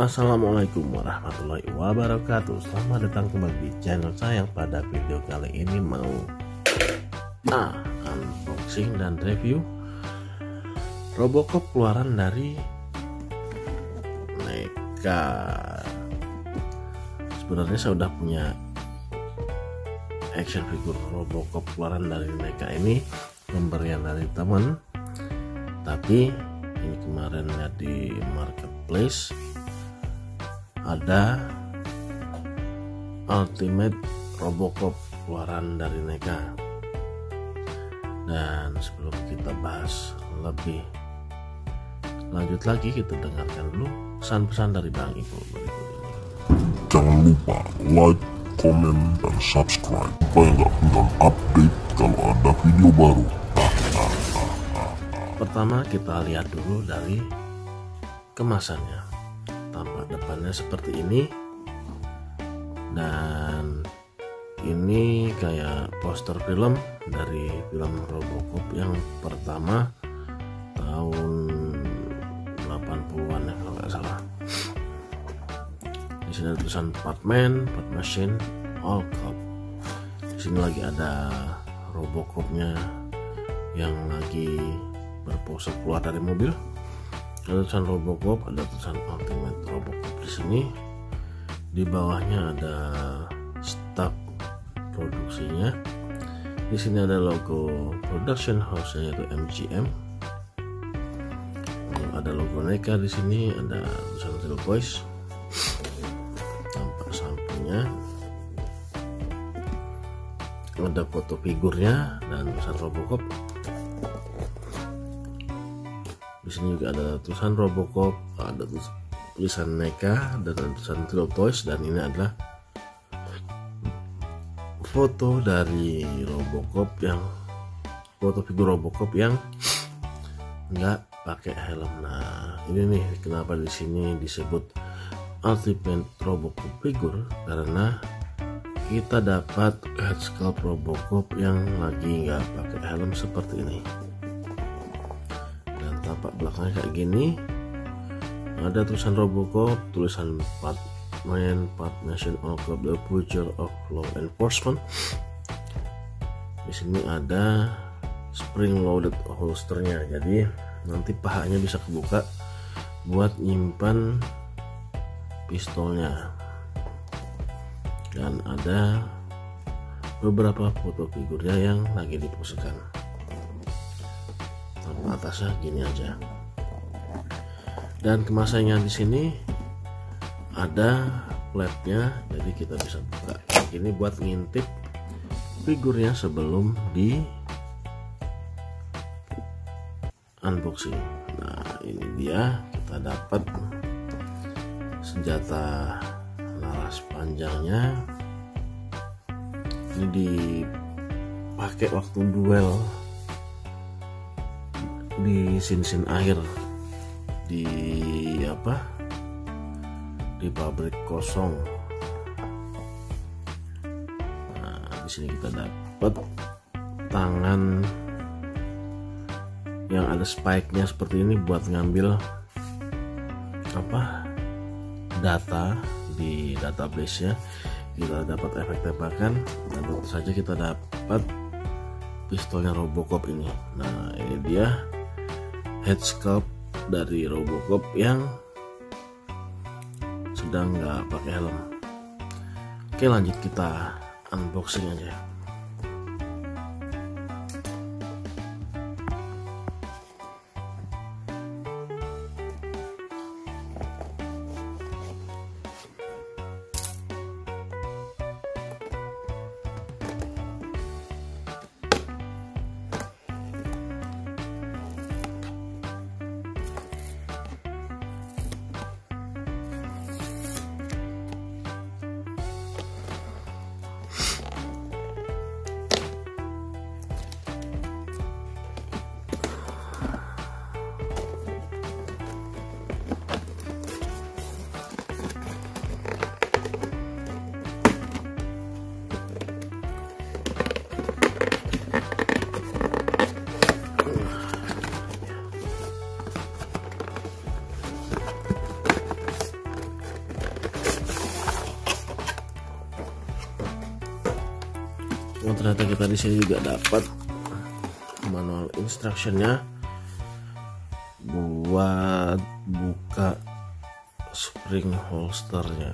Assalamualaikum warahmatullahi wabarakatuh. Selamat datang kembali di channel saya. Pada video kali ini mau unboxing dan review Robocop keluaran dari NECA. Sebenarnya saya udah punya action figure Robocop keluaran dari NECA ini, pemberian dari teman, tapi ini kemarin lihat di marketplace ada Ultimate Robocop keluaran dari NECA. Dan sebelum kita bahas lebih lanjut lagi, kita dengarkan dulu pesan-pesan dari Bang Ipul berikut ini. Jangan lupa like, komen, dan subscribe supaya nggak ketinggalan update kalau ada video baru. Pertama kita lihat dulu dari kemasannya. Tampak depannya seperti ini, dan ini kayak poster film dari film Robocop yang pertama tahun 80-an ya kalau nggak salah. Di sini ada tulisan Partman, Part Machine, All Cop. Di sini lagi ada Robocopnya yang lagi berpose keluar dari mobil. Ada tulisan Robocop, ada tulisan Ultimate Robocop di sini. Di bawahnya ada staf produksinya. Di sini ada logo production house yaitu MGM. Ada logo NECA di sini, ada tulisan Real Boys. Tampak sampingnya ada foto figurnya dan tulisan Robocop. Di sini juga ada tulisan Robocop, ada tulisan NECA, dan tulisan Real Toys, dan ini adalah foto dari Robocop, yang foto figur Robocop yang nggak pakai helm. Nah, ini nih kenapa di sini disebut Ultimate Robocop figure, karena kita dapat head sculpt Robocop yang lagi nggak pakai helm seperti ini. Tampak belakangnya kayak gini, ada tulisan Robocop, tulisan Partman, Part Machine, All Cop, The Future of Law Enforcement. Di sini ada spring loaded holsternya, jadi nanti pahanya bisa kebuka buat nyimpan pistolnya. Dan ada beberapa foto figurnya yang lagi diposekan. Atasnya gini aja. Dan kemasannya di sini ada flapnya, jadi kita bisa buka ini buat ngintip figurnya sebelum di unboxing. Nah, ini dia, kita dapat senjata laras panjangnya. Ini dipakai waktu duel di scene akhir di di pabrik kosong. Nah, di sini kita dapat tangan yang ada spike-nya seperti ini buat ngambil data di database nya. Kita dapat efek tembakan, dan tentu saja kita dapat pistolnya Robocop ini. Nah, ini dia head sculpt dari Robocop yang sedang nggak pakai helm. Oke, lanjut kita unboxing aja. di sini juga dapat manual instructionnya buat buka spring holsternya.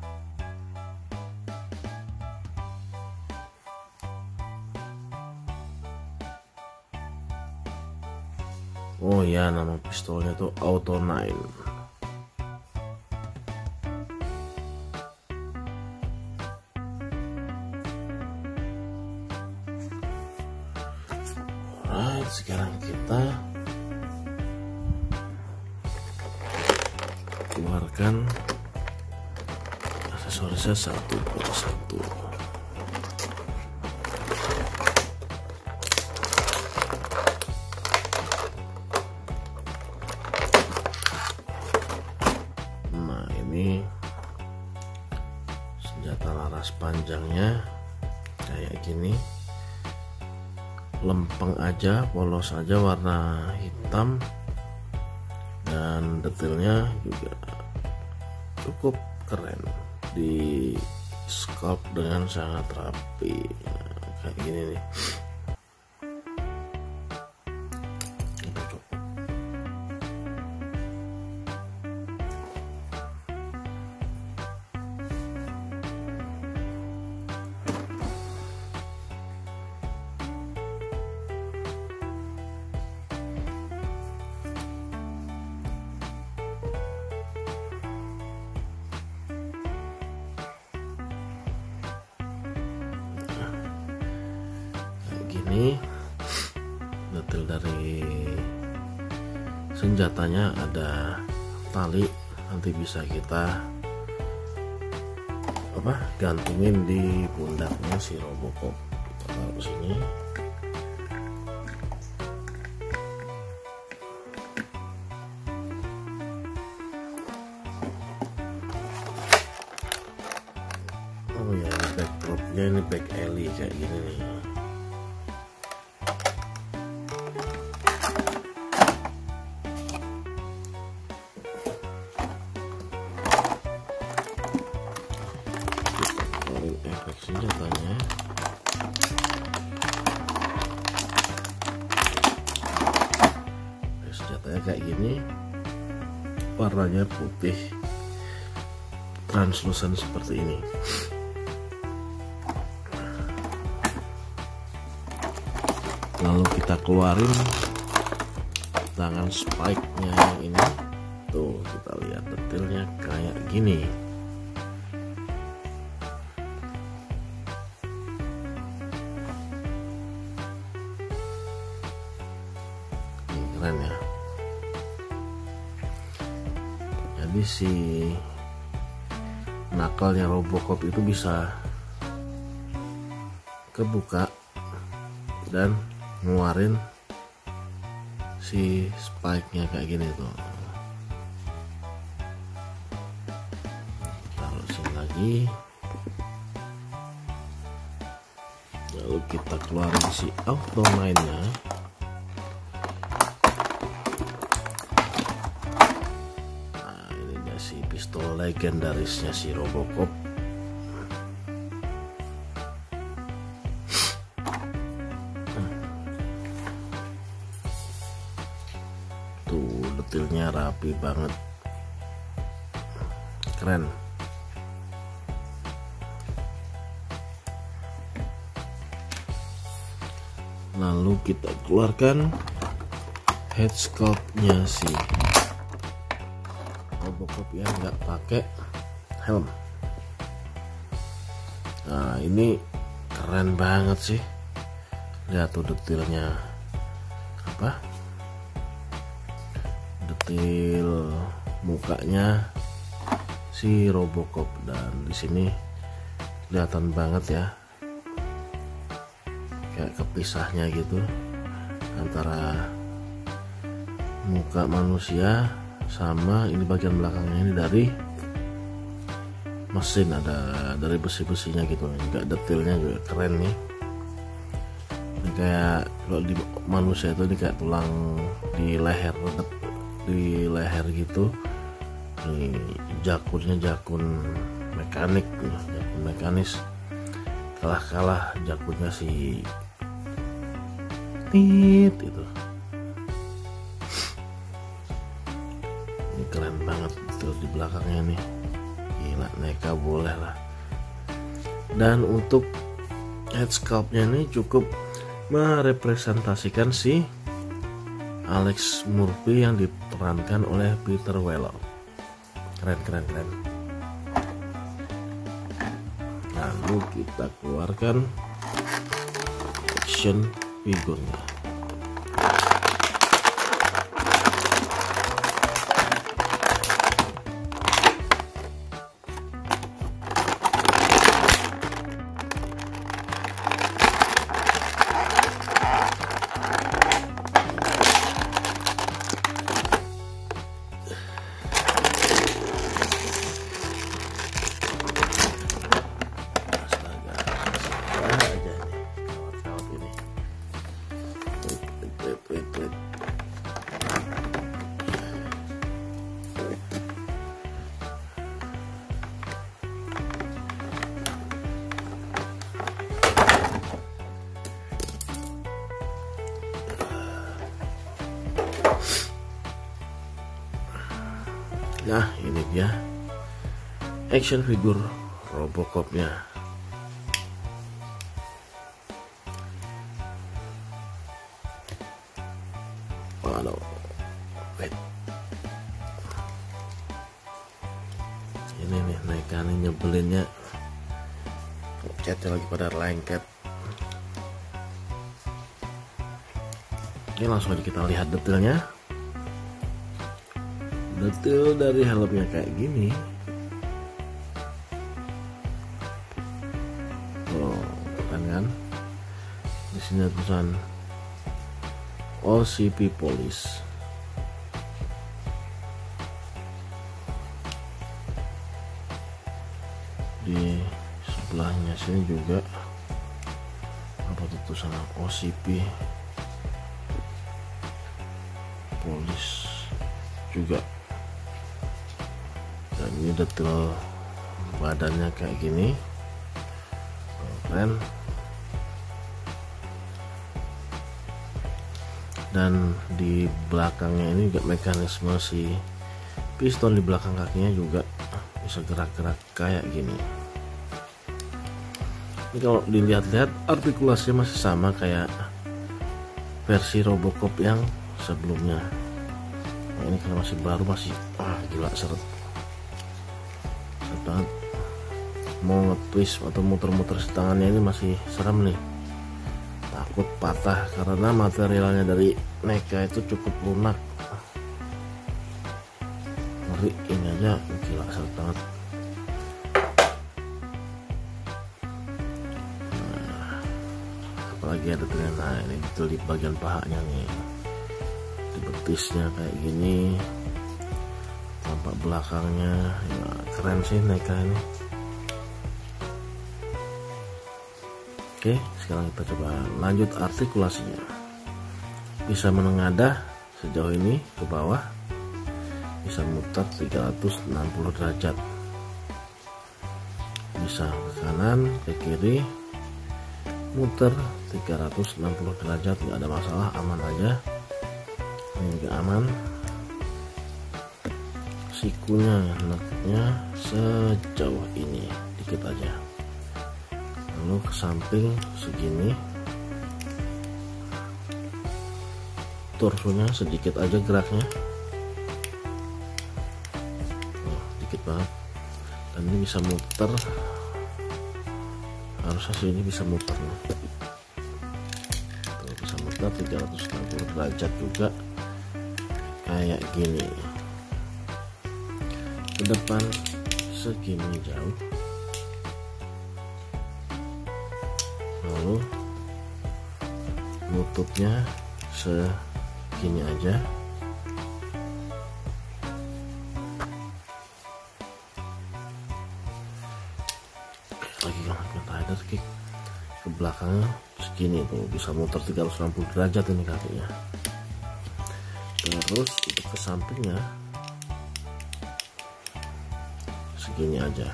Oh ya, nama pistolnya tuh Auto 9. Alright, sekarang kita keluarkan aksesorisnya satu persatu. Nah, ini senjata laras panjangnya kayak gini, lempeng aja, polos aja, warna hitam, dan detailnya juga cukup keren, di sculpt dengan sangat rapi. Nah, kayak gini nih. Ini detail dari senjatanya, ada tali, nanti bisa kita gantungin di pundaknya si Robocop. Kita taruh sini. Oh ya, backdropnya ini back alley kayak gini nih. Efek senjatanya, senjatanya kayak gini, warnanya putih translucent seperti ini. Lalu kita keluarin tangan spike-nya yang ini, tuh kita lihat detailnya kayak gini. Keren ya. Jadi si knuckle-nya Robocop itu bisa kebuka dan ngeluarin si spike-nya kayak gini tuh. Taruh sini lagi. Lalu kita keluarin si Auto 9-nya. Si pistol legendarisnya si Robocop. Tuh detailnya rapi banget, keren. Lalu kita keluarkan head sculpt-nya si Robocop yang nggak pakai helm. Nah, ini keren banget sih. Lihat tuh detailnya, detail mukanya si Robocop, dan di sini kelihatan banget ya, kayak kepisahnya gitu antara muka manusia sama ini bagian belakangnya ini dari mesin, ada dari besi-besinya gitu. Juga detailnya juga keren nih. Ini kayak kalau di manusia itu ini kayak tulang di leher gitu. Ini jakunnya jakun mekanik, jakun mekanis. Kalah jakunnya si itu. Ini keren banget tuh di belakangnya nih, gila, NECA boleh lah. Dan untuk head sculptnya ini cukup merepresentasikan si Alex Murphy yang diperankan oleh Peter Weller. Keren. Lalu kita keluarkan action figurnya. Nah, ini dia action figure Robocopnya. Waduh, wait. Ini nih NECA nih nyebelinnya, catnya lagi pada lengket. Oke, langsung aja kita lihat detailnya. Detail dari helmnya kayak gini. Oh, kan? Di sini ada tulisan OCP Police. Di sebelahnya sini juga apa tulisan OCP Police juga. Dan ini detail badannya kayak gini, keren. Dan di belakangnya ini juga mekanisme si piston di belakang kakinya juga bisa gerak-gerak kayak gini. Ini kalau dilihat-lihat artikulasinya masih sama kayak versi Robocop yang sebelumnya. Nah, ini karena masih baru, masih gila, seret banget. Mau nge-twist atau muter-muter si tangannya ini masih serem nih, takut patah karena materialnya dari NECA itu cukup lunak. Ngeri, ini aja gila, seret banget. Nah, apalagi ada ternyata, nah ini betul di bagian pahanya nih, di betisnya kayak gini, tampak belakangnya ya, keren sih NECA ini. Oke, sekarang kita coba lanjut artikulasinya. Bisa menengadah sejauh ini ke bawah, bisa muter 360 derajat, bisa ke kanan ke kiri muter 360 derajat, nggak ada masalah, aman aja. Ini juga aman. Sikunya neknya sejauh ini dikit aja, lalu ke samping segini, torsonya sedikit aja geraknya, dikit banget. Dan ini bisa muter, harusnya sih ini bisa muter nih. Tuh, bisa muter 360 derajat juga kayak gini. Ke depan segini jauh, lalu lututnya segini aja, lagi rider kick ke belakangnya segini tuh, bisa muter 360 derajat ini kakinya. Terus untuk ke sampingnya segini aja.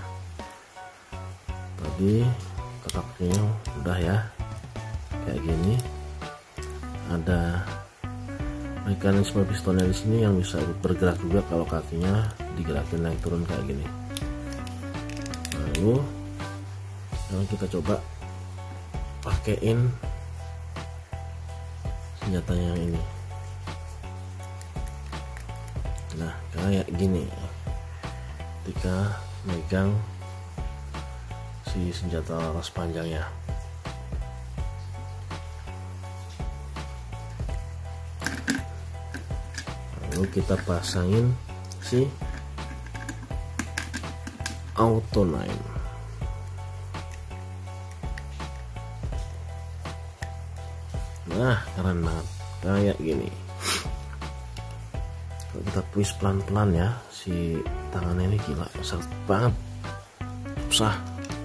Tadi kakinya udah ya kayak gini, ada mekanisme pistonnya di sini yang bisa bergerak juga kalau kakinya digerakin naik turun kayak gini. Lalu sekarang kita coba pakein senjata yang ini. Nah kayak gini, ketika megang si senjata laras panjangnya. Lalu kita pasangin si Auto 9. Nah keren banget kayak gini. Kalau kita twist pelan-pelan ya, si tangannya ini gila seret banget, susah.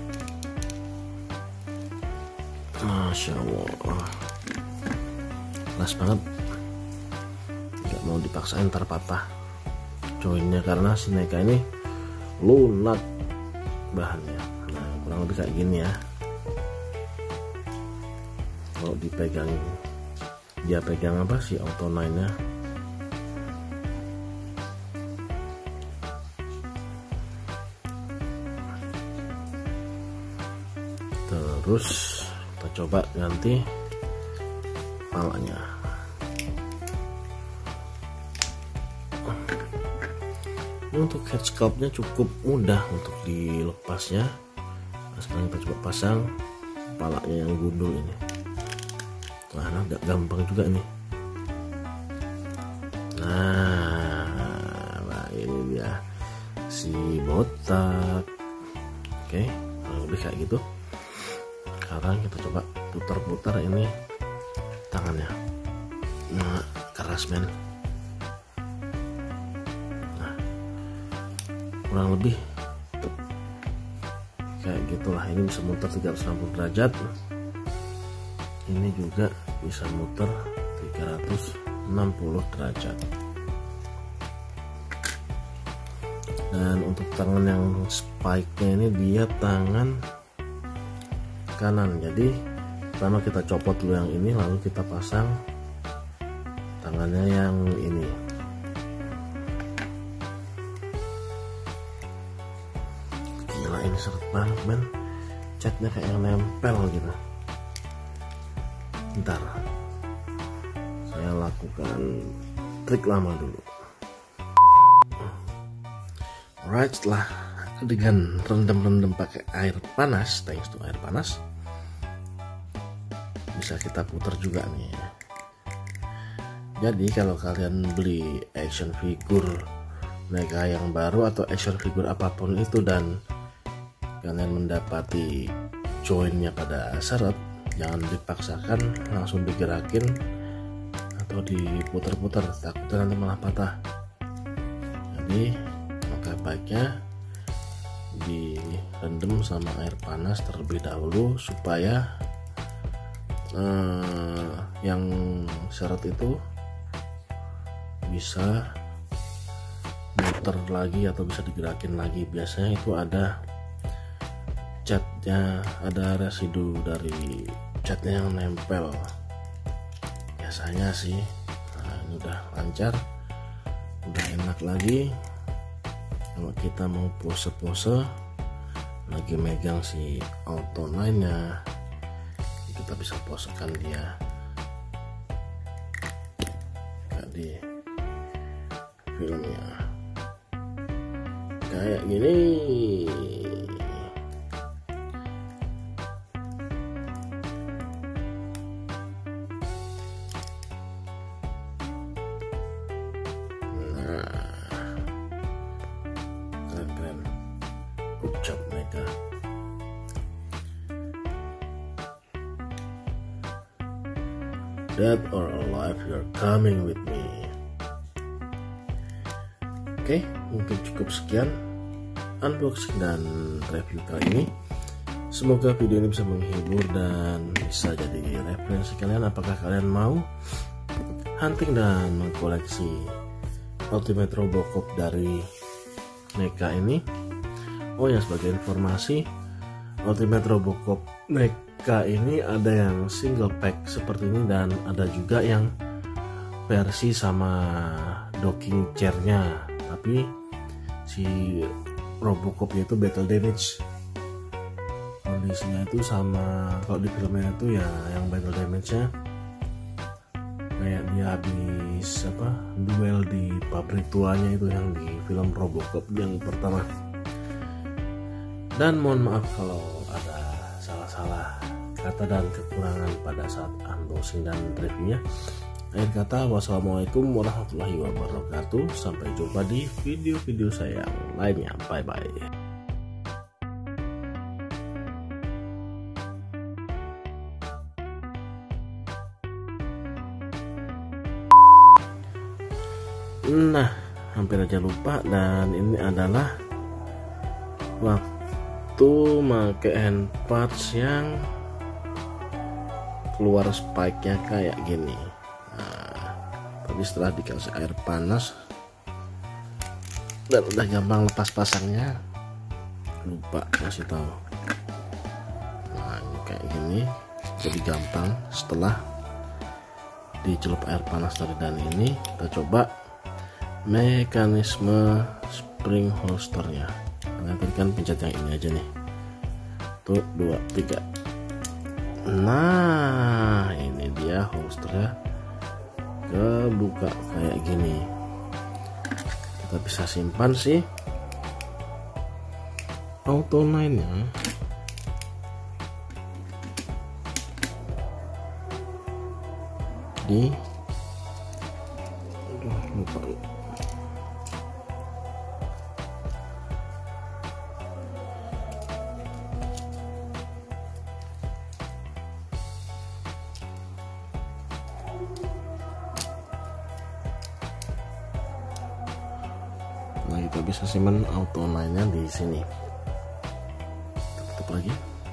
Masya Allah, keras banget, nggak mau dipaksain ntar patah joinnya karena si NECA ini lunak bahannya. Nah kurang lebih kayak gini ya. Kalau dipegang, dia pegang apa sih Auto 9 nya. Terus kita coba ganti palanya. Ini untuk head sculptnya cukup mudah untuk dilepasnya. Nah, sekarang kita coba pasang palanya yang gundul ini. Nah agak gampang juga nih. Nah ini dia si botak. Oke, lebih kayak gitu. Sekarang kita coba putar-putar ini tangannya. Nah keras men. Nah kurang lebih kayak gitulah. Ini bisa muter 360 derajat. Ini juga bisa muter 360 derajat. Dan untuk tangan yang spike-nya ini dia tangan kanan. Jadi pertama kita copot dulu yang ini, lalu kita pasang tangannya yang ini. Gila ini seret banget men, catnya kayak yang nempel gitu. Bentar, saya lakukan trik lama dulu. Alright, setelah dengan rendam-rendam pakai air panas, thanks to air panas, bisa kita putar juga nih. Jadi kalau kalian beli action figure NECA yang baru atau action figure apapun itu dan kalian mendapati joinnya pada seret, jangan dipaksakan langsung digerakin atau diputar-putar, takutnya nanti malah patah. Jadi maka baiknya direndam sama air panas terlebih dahulu supaya yang seret itu bisa muter lagi atau bisa digerakin lagi. Biasanya itu ada catnya, ada residu dari catnya yang nempel biasanya sih. Nah ini udah lancar, udah enak lagi. Kalau kita mau pose-pose lagi megang si Auto 9 nya, kita bisa posekan dia kayak di filmnya kayak gini. Keren, good job NECA. Dead or alive, you're coming with me. Oke, mungkin cukup sekian unboxing dan review kali ini. Semoga video ini bisa menghibur dan bisa jadi referensi kalian apakah kalian mau hunting dan mengkoleksi Ultimate Robocop dari NECA ini. Oh ya, sebagai informasi, Ultimate Robocop NECA mereka ini ada yang single pack seperti ini dan ada juga yang versi sama docking chairnya, tapi si Robocopnya itu battle damage. Kondisinya itu sama kalau di filmnya itu ya yang battle damage-nya kayak dia habis duel di pabrik tuanya itu yang di film Robocop yang pertama. Dan mohon maaf kalau ada salah-salah kata dan kekurangan pada saat unboxing dan reviewnya. Akhir kata, wassalamualaikum warahmatullahi wabarakatuh. Sampai jumpa di video-video saya yang lainnya. Bye bye. Nah, hampir aja lupa, dan ini adalah waktu make hand parts yang keluar spike-nya kayak gini. Nah, tapi setelah dikasih air panas dan udah gampang lepas pasangnya, lupa kasih tahu. Nah, ini kayak gini, jadi gampang setelah dicelup air panas tadi. Dan ini kita coba mekanisme spring holsternya. Nah, tadi kan pencet yang ini aja nih, tuh 2, 3. Nah, ini dia holsternya kebuka kayak gini. Kita bisa simpan sih auto 9 nya di lupa. Nah, kita bisa simpan auto 9 nya di sini. Kita tutup lagi.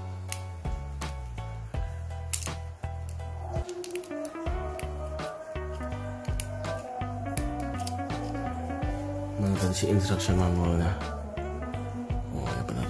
Nah, tadi si instruction manualnya. Oh ya benar.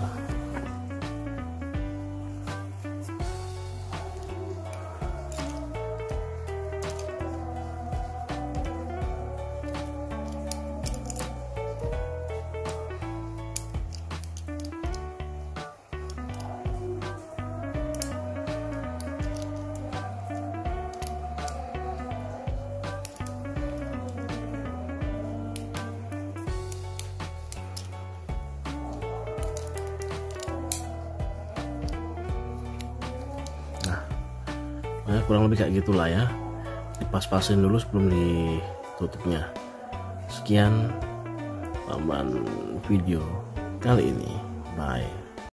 Nah, kurang lebih kayak gitulah ya. Dipas-pasin dulu sebelum ditutupnya. Sekian tambahan video kali ini. Bye.